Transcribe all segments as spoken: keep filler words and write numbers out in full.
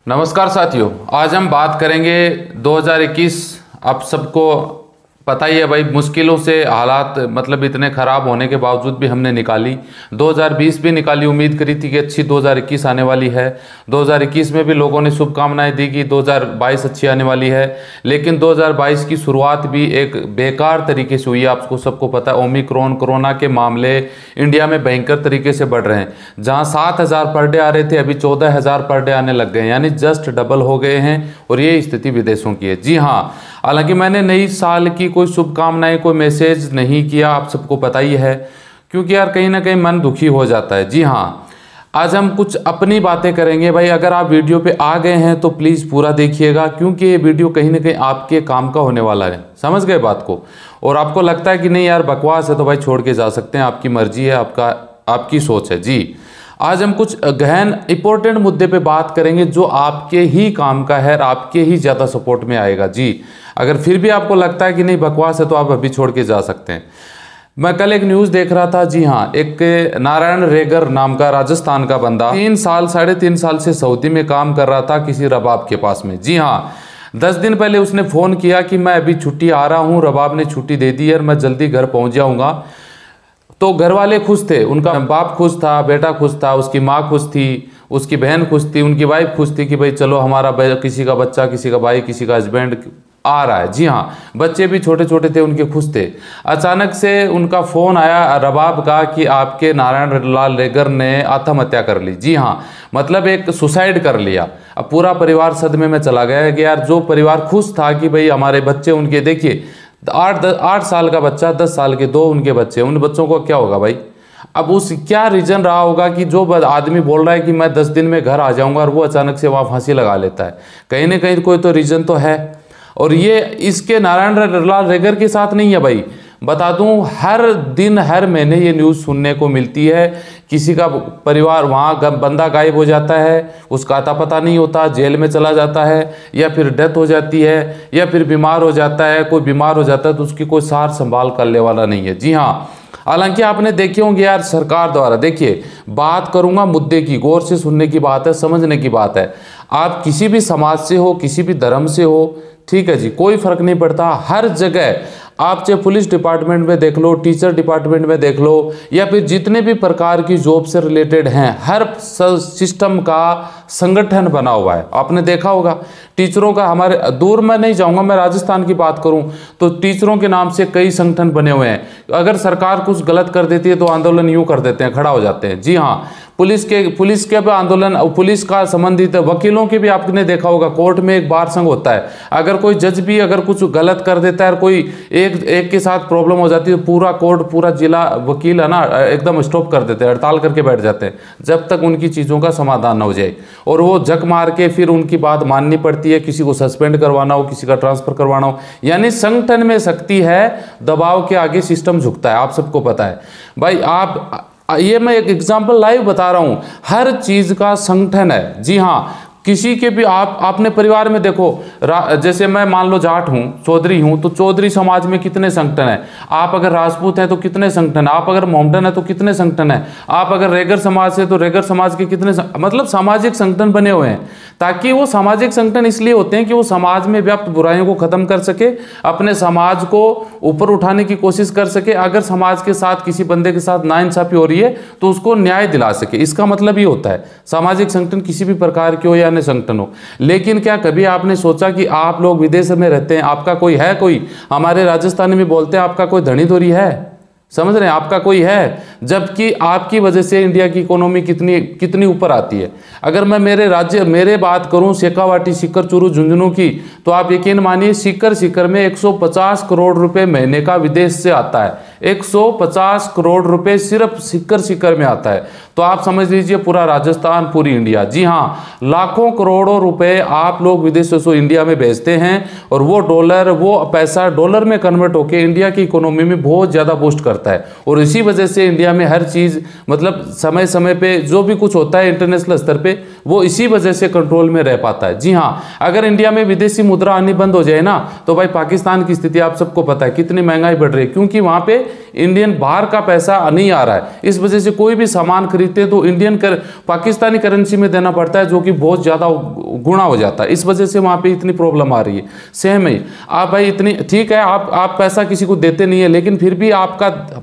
नमस्कार साथियों, आज हम बात करेंगे दो हज़ार इक्कीस। आप सबको पता ही है भाई, मुश्किलों से हालात मतलब इतने ख़राब होने के बावजूद भी हमने निकाली। दो हज़ार बीस भी निकाली, उम्मीद करी थी कि अच्छी दो हज़ार इक्कीस आने वाली है। दो हज़ार इक्कीस में भी लोगों ने शुभकामनाएं दी कि दो हज़ार बाईस अच्छी आने वाली है, लेकिन दो हज़ार बाईस की शुरुआत भी एक बेकार तरीके से हुई है। आपको सबको पता है, ओमिक्रॉन कोरोना के मामले इंडिया में भयंकर तरीके से बढ़ रहे हैं। जहाँ सात हज़ार पर डे आ रहे थे, अभी चौदह हज़ार पर डे आने लग गए, यानी जस्ट डबल हो गए हैं। और ये स्थिति विदेशों की है। जी हाँ, हालांकि मैंने नई साल की कोई शुभकामनाएं, कोई मैसेज नहीं किया, आप सबको पता ही है, क्योंकि यार कहीं ना कहीं मन दुखी हो जाता है। जी हाँ, आज हम कुछ अपनी बातें करेंगे। भाई अगर आप वीडियो पे आ गए हैं तो प्लीज़ पूरा देखिएगा, क्योंकि ये वीडियो कहीं ना कहीं आपके काम का होने वाला है। समझ गए बात को? और आपको लगता है कि नहीं यार बकवास है, तो भाई छोड़ के जा सकते हैं, आपकी मर्जी है, आपका आपकी सोच है। जी, आज हम कुछ गहन इंपॉर्टेंट मुद्दे पे बात करेंगे जो आपके ही काम का है और आपके ही ज़्यादा सपोर्ट में आएगा। जी, अगर फिर भी आपको लगता है कि नहीं बकवास है, तो आप अभी छोड़ के जा सकते हैं। मैं कल एक न्यूज़ देख रहा था। जी हाँ, एक नारायण रेगर नाम का राजस्थान का बंदा तीन साल साढ़े तीन साल से सऊदी में काम कर रहा था किसी रबाब के पास में। जी हाँ, दस दिन पहले उसने फ़ोन किया कि मैं अभी छुट्टी आ रहा हूँ, रबाब ने छुट्टी दे दी है और मैं जल्दी घर पहुँच जाऊँगा। तो घर वाले खुश थे, उनका बाप खुश था, बेटा खुश था, उसकी माँ खुश थी, उसकी बहन खुश थी, उनकी वाइफ खुश थी कि भाई चलो हमारा किसी का बच्चा, किसी का भाई, किसी का हस्बैंड आ रहा है। जी हाँ, बच्चे भी छोटे छोटे थे, उनके खुश थे। अचानक से उनका फ़ोन आया रबाब का कि आपके नारायण लाल रेगर ने आत्महत्या कर ली। जी हाँ, मतलब एक सुसाइड कर लिया। अब पूरा परिवार सदमे में चला गया कि यार जो परिवार खुश था कि भाई हमारे बच्चे, उनके देखिए आठ आठ साल का बच्चा, दस साल के दो उनके बच्चे, उन बच्चों को क्या होगा भाई? अब उस क्या रीज़न रहा होगा कि जो आदमी बोल रहा है कि मैं दस दिन में घर आ जाऊंगा और वो अचानक से वहाँ फांसी लगा लेता है। कहीं ना कहीं कोई तो रीज़न तो है। और ये इसके नारायण लाल रेगर के साथ नहीं है भाई, बता दूं, हर दिन हर महीने ये न्यूज़ सुनने को मिलती है। किसी का परिवार वहाँ बंदा गायब हो जाता है, उसका अता पता नहीं होता, जेल में चला जाता है, या फिर डेथ हो जाती है, या फिर बीमार हो जाता है। कोई बीमार हो जाता है तो उसकी कोई सार संभाल करने वाला नहीं है। जी हाँ, हालांकि आपने देखे होंगे यार सरकार द्वारा, देखिए बात करूंगा मुद्दे की, गौर से सुनने की बात है, समझने की बात है। आप किसी भी समाज से हो, किसी भी धर्म से हो, ठीक है जी, कोई फर्क नहीं पड़ता। हर जगह आप चाहे पुलिस डिपार्टमेंट में देख लो, टीचर डिपार्टमेंट में देख लो, या फिर जितने भी प्रकार की जॉब से रिलेटेड हैं, हर सिस्टम का संगठन बना हुआ है। आपने देखा होगा टीचरों का, हमारे दूर में नहीं जाऊंगा, मैं राजस्थान की बात करूं तो टीचरों के नाम से कई संगठन बने हुए हैं। अगर सरकार कुछ गलत कर देती है तो आंदोलन यूं कर देते हैं, खड़ा हो जाते हैं। जी हाँ, पुलिस के पुलिस के भी आंदोलन, पुलिस का संबंधित वकीलों के भी आपने देखा होगा, कोर्ट में एक बार संघ होता है। अगर कोई जज भी अगर कुछ गलत कर देता है और कोई एक एक के साथ प्रॉब्लम हो जाती है तो पूरा कोर्ट, पूरा जिला वकील है ना, एकदम स्टॉप कर देते हैं, हड़ताल करके बैठ जाते हैं जब तक उनकी चीज़ों का समाधान न हो जाए। और वो जक मार के फिर उनकी बात माननी पड़ती है, किसी को सस्पेंड करवाना हो, किसी का ट्रांसफर करवाना हो। यानी संगठन में शक्ति है, दबाव के आगे सिस्टम झुकता है, आप सबको पता है भाई। आप ये मैं एक एग्जांपल लाइव बता रहा हूं, हर चीज का संगठन है। जी हाँ, किसी के भी आप अपने परिवार में देखो, जैसे मैं मान लो जाट हूँ, चौधरी हूँ, तो चौधरी समाज में कितने संगठन हैं। आप अगर राजपूत हैं तो कितने संगठन है, आप अगर मोमडन है तो कितने संगठन है, आप अगर रेगर समाज से तो रेगर समाज के कितने, मतलब सामाजिक संगठन बने हुए हैं। ताकि वो सामाजिक संगठन इसलिए होते हैं कि वो समाज में व्याप्त बुराइयों को खत्म कर सके, अपने समाज को ऊपर उठाने की कोशिश कर सके। अगर समाज के साथ किसी बंदे के साथ नाइंसाफी हो रही है तो उसको न्याय दिला सके, इसका मतलब ये होता है। सामाजिक संगठन किसी भी प्रकार के हो या अन्य संगठन हो। लेकिन क्या कभी आपने सोचा कि आप लोग विदेश में रहते हैं, आपका कोई है, कोई हमारे राजस्थानी में बोलते हैं आपका कोई धनी धोरी है, समझ रहे हैं, आपका कोई है, जबकि आपकी वजह से इंडिया की इकोनॉमी कितनी कितनी ऊपर आती है। अगर मैं मेरे राज्य मेरे बात करूं शेखावाटी, सीकर, चूरू, झुंझुनू की, तो आप यकीन मानिए सीकर सीकर में एक सौ पचास करोड़ रुपए महीने का विदेश से आता है। एक सौ पचास करोड़ रुपए सिर्फ सीकर सीकर में आता है। तो आप समझ लीजिए पूरा राजस्थान, पूरी इंडिया। जी हाँ, लाखों करोड़ों रुपए आप लोग विदेशों से इंडिया में भेजते हैं, और वो डॉलर, वो पैसा डॉलर में कन्वर्ट होकर इंडिया की इकोनॉमी में बहुत ज़्यादा बूस्ट करता है। और इसी वजह से इंडिया इंडिया में हर चीज़ मतलब समय समय पे जो भी कुछ होता है इंटरनेशनल स्तर पे वो इसी वजह से कंट्रोल में रह पाता है। जी हाँ, अगर इंडिया में विदेशी मुद्रा आनी बंद हो जाए ना तो भाई पाकिस्तान की स्थिति आप सबको पता है कितनी महंगाई बढ़ रही है, क्योंकि वहाँ पे इंडियन बाहर का पैसा नहीं आ रहा है। इस वजह से कोई भी सामान खरीदते तो इंडियन कर पाकिस्तानी करेंसी में देना पड़ता है, जो कि बहुत ज़्यादा गुणा हो जाता है। इस वजह से वहाँ पे इतनी प्रॉब्लम आ रही है। सेम है, आप भाई इतनी ठीक है, आप आप पैसा किसी को देते नहीं है, लेकिन फिर भी आपका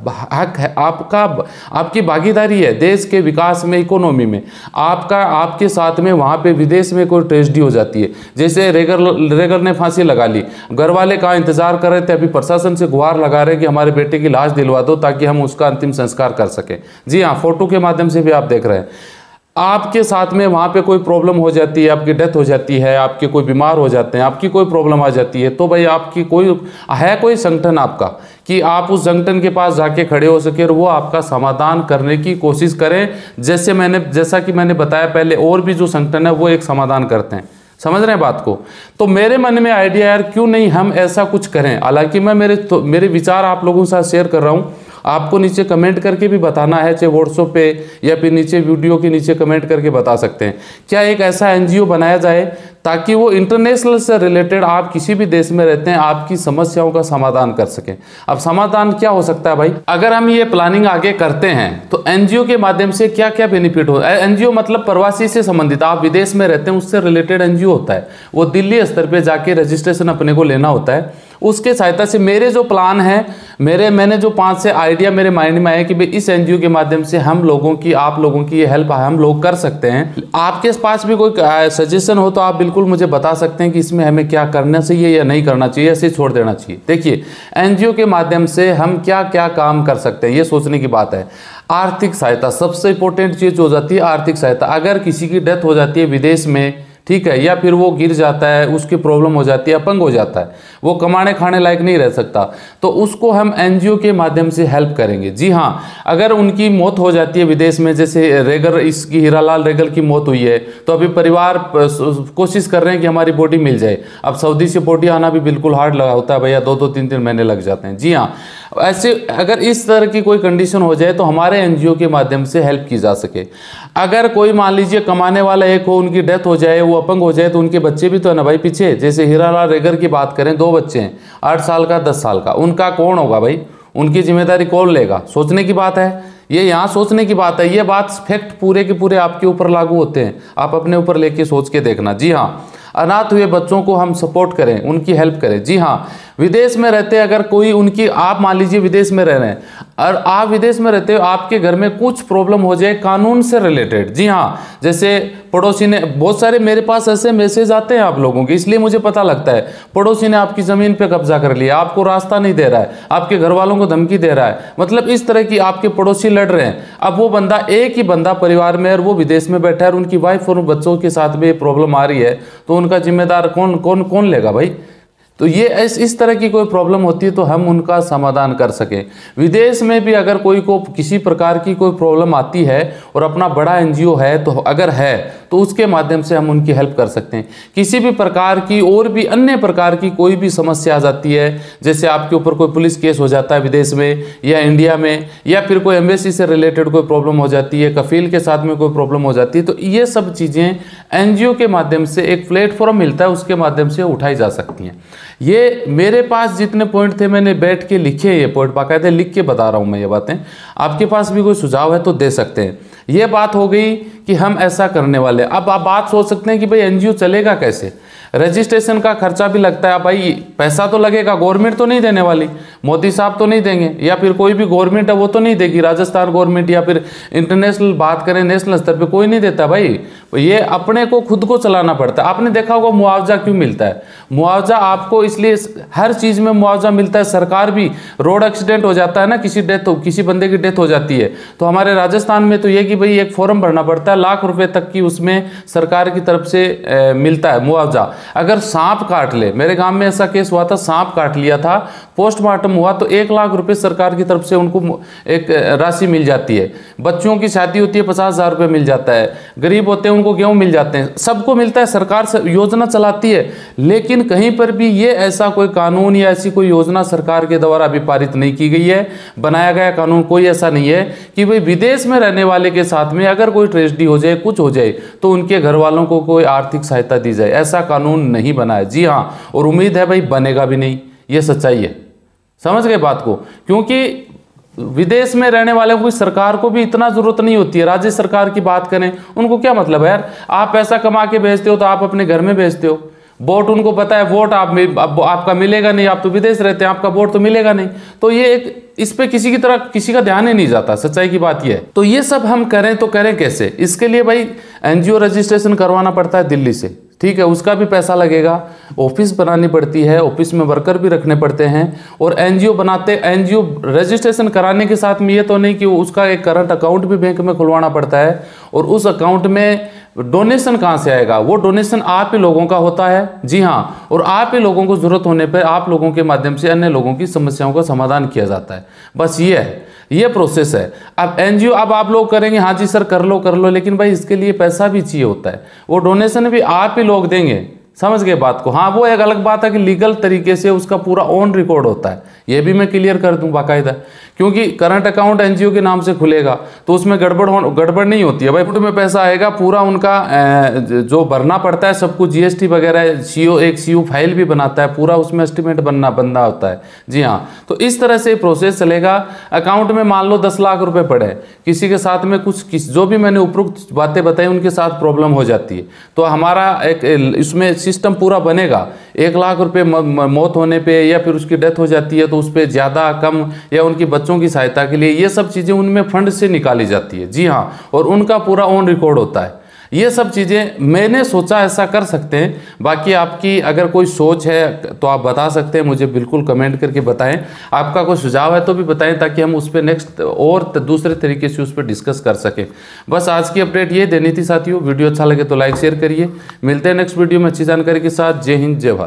हक है, आपका आपकी भागीदारी है देश के विकास में, इकोनॉमी में। आपका आपके साथ में वहाँ पे विदेश में कोई ट्रेजेडी हो जाती है, जैसे रेगर रेगर ने फांसी लगा ली, घर वाले कहाँ इंतजार कर रहे थे, अभी प्रशासन से गुहार लगा रहे हैं कि हमारे बेटे की लाश दिलवा दो ताकि हम उसका अंतिम संस्कार कर सकें। जी हाँ, फोटो के माध्यम से भी आप देख रहे हैं। आपके साथ में वहाँ पे कोई प्रॉब्लम हो जाती है, आपकी डेथ हो जाती है, आपके कोई बीमार हो जाते हैं, आपकी कोई प्रॉब्लम आ जाती है, तो भाई आपकी कोई है कोई संगठन आपका कि आप उस संगठन के पास जाके खड़े हो सके और वो आपका समाधान करने की कोशिश करें। जैसे मैंने जैसा कि मैंने बताया पहले, और भी जो संगठन है वो एक समाधान करते हैं। समझ रहे हैं बात को? तो मेरे मन में आइडिया यार क्यों नहीं हम ऐसा कुछ करें। हालांकि मैं मेरे तो, मेरे विचार आप लोगों के साथ शेयर कर रहा हूँ, आपको नीचे कमेंट करके भी बताना है, चाहे व्हाट्सएप पे या फिर नीचे वीडियो के नीचे कमेंट करके बता सकते हैं। क्या एक ऐसा एनजीओ बनाया जाए ताकि वो इंटरनेशनल से रिलेटेड, आप किसी भी देश में रहते हैं, आपकी समस्याओं का समाधान कर सकें। अब समाधान क्या हो सकता है भाई? अगर हम ये प्लानिंग आगे करते हैं तो एनजीओ के माध्यम से क्या क्या बेनिफिट हो। एनजीओ मतलब प्रवासी से संबंधित, आप विदेश में रहते हैं उससे रिलेटेड एनजीओ होता है। वो दिल्ली स्तर पर जाके रजिस्ट्रेशन अपने को लेना होता है। उसके सहायता से मेरे जो प्लान है, मेरे मैंने जो पांच से आइडिया मेरे माइंड में आए कि भाई इस एनजीओ के माध्यम से हम लोगों की, आप लोगों की ये हेल्प हम लोग कर सकते हैं। आपके पास भी कोई सजेशन हो तो आप बिल्कुल मुझे बता सकते हैं कि इसमें हमें क्या करना चाहिए या नहीं करना चाहिए, ऐसे छोड़ देना चाहिए। देखिए, एनजीओ के माध्यम से हम क्या क्या काम कर सकते हैं, ये सोचने की बात है। आर्थिक सहायता सबसे इंपॉर्टेंट चीज हो जाती है। आर्थिक सहायता, अगर किसी की डेथ हो जाती है विदेश में, ठीक है, या फिर वो गिर जाता है, उसकी प्रॉब्लम हो जाती है, अपंग हो जाता है, वो कमाने खाने लायक नहीं रह सकता, तो उसको हम एनजीओ के माध्यम से हेल्प करेंगे। जी हाँ, अगर उनकी मौत हो जाती है विदेश में, जैसे रेगर, इसकी हीरालाल रेगर की मौत हुई है, तो अभी परिवार कोशिश कर रहे हैं कि हमारी बॉडी मिल जाए। अब सऊदी से बॉडी आना भी बिल्कुल हार्ड लगा होता है भैया, दो दो तीन तीन महीने लग जाते हैं। जी हाँ, ऐसे अगर इस तरह की कोई कंडीशन हो जाए तो हमारे एनजीओ के माध्यम से हेल्प की जा सके। अगर कोई मान लीजिए कमाने वाला एक हो, उनकी डेथ हो जाए, वो अपंग हो जाए, तो उनके बच्चे भी तो है ना भाई पीछे। जैसे हीरालाल रेगर की बात करें, दो बच्चे हैं, आठ साल का, दस साल का, उनका कौन होगा भाई? उनकी जिम्मेदारी कौन लेगा? सोचने की बात है ये, यहाँ सोचने की बात है। ये बात फैक्ट पूरे के पूरे आपके ऊपर लागू होते हैं, आप अपने ऊपर लेके सोच के देखना। जी हाँ, अनाथ हुए बच्चों को हम सपोर्ट करें, उनकी हेल्प करें। जी हाँ, विदेश में रहते अगर कोई उनकी, आप मान लीजिए विदेश में रह रहे हैं और आप विदेश में रहते हो, आपके घर में कुछ प्रॉब्लम हो जाए कानून से रिलेटेड। जी हाँ, जैसे पड़ोसी ने, बहुत सारे मेरे पास ऐसे मैसेज आते हैं आप लोगों के, इसलिए मुझे पता लगता है, पड़ोसी ने आपकी ज़मीन पे कब्जा कर लिया, आपको रास्ता नहीं दे रहा है, आपके घर वालों को धमकी दे रहा है, मतलब इस तरह की आपके पड़ोसी लड़ रहे हैं। अब वो बंदा, एक ही बंदा परिवार में, और वो विदेश में बैठा है और उनकी वाइफ और बच्चों के साथ में प्रॉब्लम आ रही है, तो उनका जिम्मेदार कौन कौन कौन लेगा भाई? तो ये इस इस तरह की कोई प्रॉब्लम होती है तो हम उनका समाधान कर सकें। विदेश में भी अगर कोई को किसी प्रकार की कोई प्रॉब्लम आती है और अपना बड़ा एनजीओ है, तो अगर है तो उसके माध्यम से हम उनकी हेल्प कर सकते हैं। किसी भी प्रकार की और भी अन्य प्रकार की कोई भी समस्या आ जाती है, जैसे आपके ऊपर कोई पुलिस केस हो जाता है विदेश में या इंडिया में, या फिर कोई एम्बेसी से रिलेटेड कोई प्रॉब्लम हो जाती है, कफील के साथ में कोई प्रॉब्लम हो जाती है, तो ये सब चीज़ें एनजीओ के माध्यम से एक प्लेटफॉर्म मिलता है, उसके माध्यम से उठाई जा सकती हैं। ये मेरे पास जितने पॉइंट थे मैंने बैठ के लिखे, ये पॉइंट बाकायदे लिख के बता रहा हूँ मैं ये बातें। आपके पास भी कोई सुझाव है तो दे सकते हैं। ये बात हो गई कि हम ऐसा करने वाले। अब आप बात सोच सकते हैं कि भाई एनजीओ चलेगा कैसे? रजिस्ट्रेशन का खर्चा भी लगता है भाई, पैसा तो लगेगा, गवर्नमेंट तो नहीं देने वाली, मोदी साहब तो नहीं देंगे, या फिर कोई भी गवर्नमेंट है वो तो नहीं देगी, राजस्थान गवर्नमेंट या फिर इंटरनेशनल बात करें नेशनल स्तर पे कोई नहीं देता भाई, ये अपने को खुद को चलाना पड़ता है। आपने देखा होगा मुआवजा क्यों मिलता है? मुआवजा आपको इसलिए, हर चीज़ में मुआवजा मिलता है। सरकार भी, रोड एक्सीडेंट हो जाता है ना, किसी डेथ हो, किसी बंदे की डेथ हो जाती है, तो हमारे राजस्थान में तो ये कि भाई एक फॉर्म भरना पड़ता है, लाख रुपए तक की उसमें सरकार की तरफ से ए, मिलता है मुआवजा। अगर सांप काट ले, मेरे गांव में ऐसा केस हुआ था, सांप काट लिया था, पोस्टमार्टम हुआ तो एक लाख रुपए सरकार की तरफ से उनको एक राशि मिल जाती है। बच्चों की शादी होती है, पचास हजार रुपये मिल जाता है। गरीब होते हैं उनको गेहूँ मिल जाते हैं, सबको मिलता है, सरकार योजना चलाती है। लेकिन कहीं पर भी ये ऐसा कोई कानून या ऐसी कोई योजना सरकार के द्वारा अभी पारित नहीं की गई है, बनाया गया कानून कोई ऐसा नहीं है कि भाई विदेश में रहने वाले के साथ में अगर कोई ट्रेजेडी हो जाए, कुछ हो जाए, तो उनके घर वालों को कोई आर्थिक सहायता दी जाए। ऐसा कानून नहीं बना है। जी हाँ, और उम्मीद है भाई बनेगा भी नहीं, ये सच्चाई है। समझ गए बात को? क्योंकि विदेश में रहने वाले को सरकार को भी इतना जरूरत नहीं होती है। राज्य सरकार की बात करें, उनको क्या मतलब है यार, आप पैसा कमा के भेजते हो तो आप अपने घर में भेजते हो। वोट उनको पता है, वोट आप, आप आपका मिलेगा नहीं, आप तो विदेश रहते हैं, आपका वोट तो मिलेगा नहीं। तो ये एक, इस पे किसी की तरह किसी का ध्यान ही नहीं जाता। सच्चाई की बात ये है। तो ये सब हम करें तो करें कैसे? इसके लिए भाई एनजीओ रजिस्ट्रेशन करवाना पड़ता है दिल्ली से, ठीक है, उसका भी पैसा लगेगा। ऑफिस बनानी पड़ती है, ऑफिस में वर्कर भी रखने पड़ते हैं। और एनजीओ बनाते, एनजीओ रजिस्ट्रेशन कराने के साथ में ये तो नहीं कि उसका एक करंट अकाउंट भी बैंक में खुलवाना पड़ता है। और उस अकाउंट में डोनेशन कहाँ से आएगा? वो डोनेशन आप ही लोगों का होता है। जी हाँ, और आप ही लोगों को जरूरत होने पर आप लोगों के माध्यम से अन्य लोगों की समस्याओं का समाधान किया जाता है। बस ये है, ये प्रोसेस है। अब एनजीओ, अब आप लोग करेंगे, हाँ जी सर कर लो कर लो, लेकिन भाई इसके लिए पैसा भी चाहिए होता है। वो डोनेशन भी आप ही लोग देंगे। समझ गए बात को? हाँ, वो एक अलग बात है कि लीगल तरीके से उसका पूरा ऑन रिकॉर्ड होता है, ये भी मैं क्लियर कर दूं बाकायदा। क्योंकि करंट अकाउंट एनजीओ के नाम से खुलेगा तो उसमें गड़बड़ हो गड़बड़ नहीं होती है भाई। फुट में पैसा आएगा, पूरा उनका जो भरना पड़ता है सब कुछ, जीएसटी वगैरह, सीओ एक सीओ फाइल भी बनाता है, पूरा उसमें एस्टिमेट बनना बनना होता है। जी हाँ, तो इस तरह से प्रोसेस चलेगा। अकाउंट में मान लो दस लाख रुपए पड़े, किसी के साथ में कुछ किस जो भी मैंने उपरोक्त बातें बताई उनके साथ प्रॉब्लम हो जाती है, तो हमारा एक इसमें सिस्टम पूरा बनेगा। एक लाख रुपए मौत होने पे या फिर उसकी डेथ हो जाती है तो उस पर ज़्यादा कम या उनकी बच्चों की सहायता के लिए ये सब चीज़ें उनमें फंड से निकाली जाती है। जी हाँ, और उनका पूरा ऑन रिकॉर्ड होता है। ये सब चीज़ें मैंने सोचा ऐसा कर सकते हैं। बाकी आपकी अगर कोई सोच है तो आप बता सकते हैं, मुझे बिल्कुल कमेंट करके बताएं। आपका कोई सुझाव है तो भी बताएं ताकि हम उस पर नेक्स्ट और दूसरे तरीके से उस पर डिस्कस कर सकें। बस आज की अपडेट ये देनी थी साथियों। वीडियो अच्छा लगे तो लाइक शेयर करिए। मिलते हैं नेक्स्ट वीडियो में अच्छी जानकारी के साथ। जय हिंद, जय भारत।